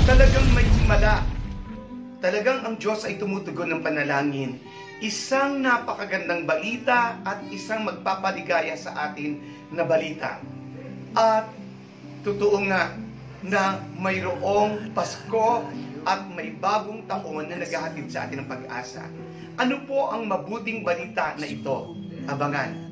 Talagang may himala. Talagang ang Diyos ay tumutugon ng panalangin. Isang napakagandang balita at isang magpapaligaya sa atin na balita. At totoo nga na mayroong Pasko at may bagong taon na naghahatid sa atin ng pag-asa. Ano po ang mabuting balita na ito? Abangan.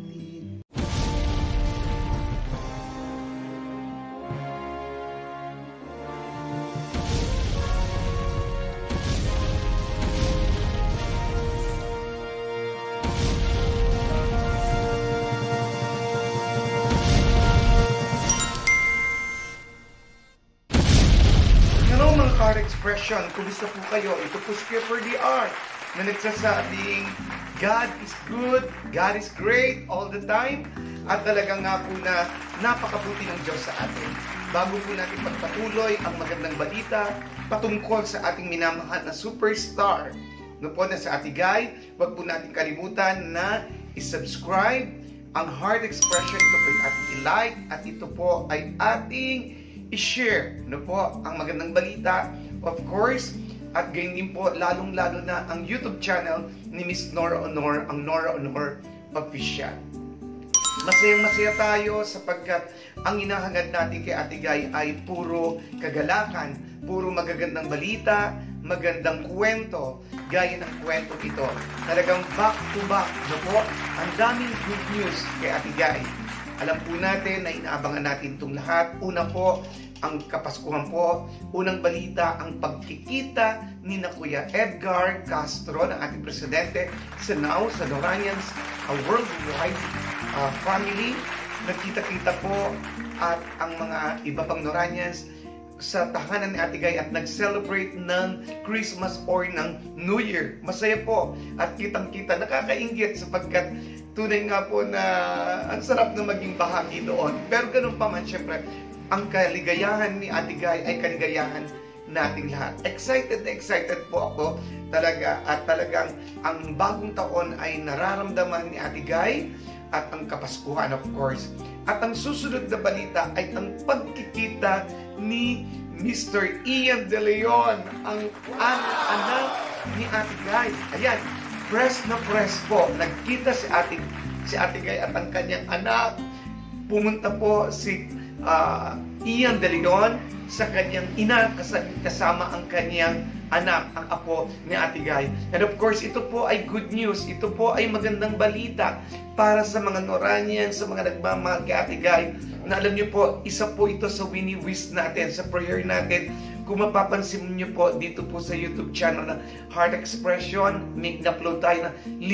Heart expression, kumusta po kayo? Ito po si Skipper DR na nagsasabing God is good, God is great all the time, at talagang nga po na napakabuti ng Diyos sa atin. Bago po natin pagpatuloy ang magandang balita patungkol sa ating minamahal na superstar no po na sa Ate Guy, wag po natin kalimutan na i-subscribe ang Heart Expression. Ito po ay ating i-like at ito po ay ating i-share no po ang magandang balita, of course, at gayon din po lalong-lalo na ang YouTube channel ni Miss Nora Honor, ang Nora Honor Official. Masayang-masaya tayo sapagkat ang hinahangad natin kay Ate Guy ay puro kagalakan, puro magagandang balita, magandang kwento, gaya ng kwento ito. Talagang back to back no po, ang daming good news kay Ate Guy. Alam po natin na inaabangan natin itong lahat. Una po, ang Kapaskuhan po. Unang balita, ang pagkikita ni na Kuya Edgar Castro, ng ating presidente, sa Noranians, a worldwide family. Nagkita-kita po at ang mga iba pang Noranians sa tahanan ni Ate Guy at nag-celebrate ng Christmas or ng New Year. Masaya po at kitang-kita, nakakainggit sapagkat tunay nga po na ang sarap na maging bahagi doon. Pero ganun pa man, syempre, ang kaligayahan ni Ate Guy ay kaligayahan nating lahat. Excited po ako talaga, at talagang ang bagong taon ay nararamdaman ni Ate Guy at ang Kapaskuhan, of course. At ang susunod na balita ay ang pagkikita ni Mr. Ian De Leon, ang anak ni Ate Guy. Ayan, press na press po. Nagkita si Ate Guy at ang kanyang anak. Pumunta po si Ian De Leon sa kanyang ina, kasama ang kanyang anak, ang apo ni Ate Guy. And of course, ito po ay good news. Ito po ay magandang balita para sa mga Noranians, sa mga nagmamahal kay Ate Guy. Na alam niyo po, isa po ito sa wini-wish natin, sa prayer natin. Kung mapapansin niyo po dito po sa YouTube channel na Heart Expression, may na-upload tayo na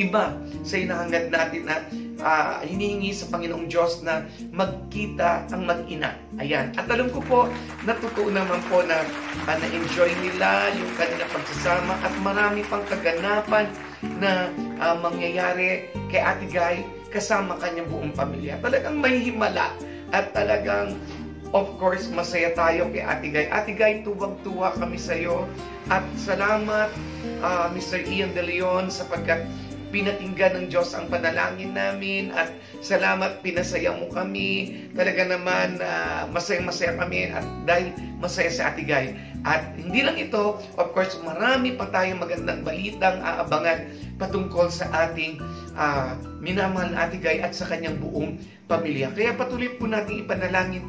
5 sa hinahangad natin na hinihingi sa Panginoong Diyos na magkita ang mag-ina. Ayan. At alam ko po, natutuo naman po na na-enjoy nila yung kanilang pagsasama at marami pang kaganapan na mangyayari kay Ate Guy kasama kanyang buong pamilya. Talagang may himala at talagang of course, masaya tayo kay Ate Guy. Ate Guy, tuwag-tuwa kami sa iyo. At salamat, Mr. Ian De Leon, sapagkat pinatinggan ng Diyos ang panalangin namin. At salamat, pinasaya mo kami. Talaga naman, masayang-masaya kami at dahil masaya si Ate Guy. At hindi lang ito, of course, marami pa tayong magandang balitang aabangan patungkol sa ating minamahal na Ate Guy at sa kanyang buong pamilya. Kaya patuloy po natin ipanalangin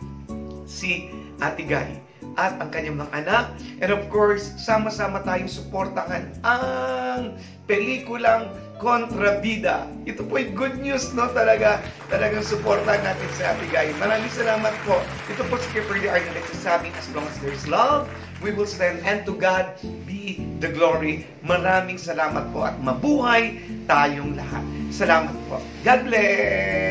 si Ate Guy at ang kanyang mga anak. And of course, sama-sama tayong suportahan ang pelikulang Kontrabida. Ito po ay good news, no? Talagang suportahan natin si Ate Guy. Maraming salamat po. Ito po si Skipper DR na nagsasabing, as long as there is love, we will stand, and to God be the glory. Maraming salamat po at mabuhay tayong lahat. Salamat po. God bless!